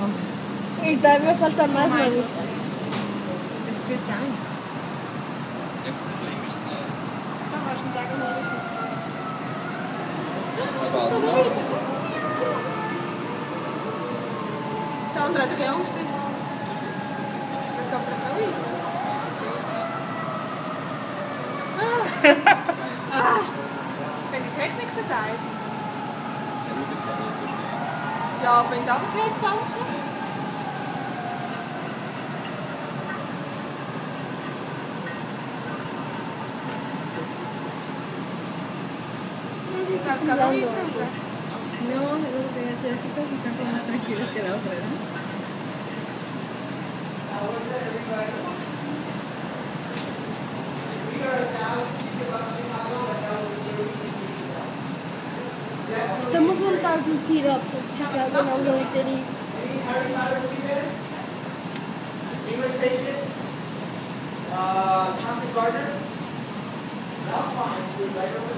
Y todavía me falta más, mami. Street dance. Ja, das ist länger schnell. Da kannst du sagen, wo ist Aber also, der andere hat ein bisschen Angst. Das geht vielleicht auch weiter. Wenn die Technik versagt. der Musik kann nicht verstehen. Ja, wenn es runtergeht, das Ganze. ¿Estás calando? No, los de asiáticos están como más tranquilos que la otra, ¿no? Estamos 1,000 feet up. Chicago, and I'm going to Italy. English patient, Thompson Gardner. Now fine,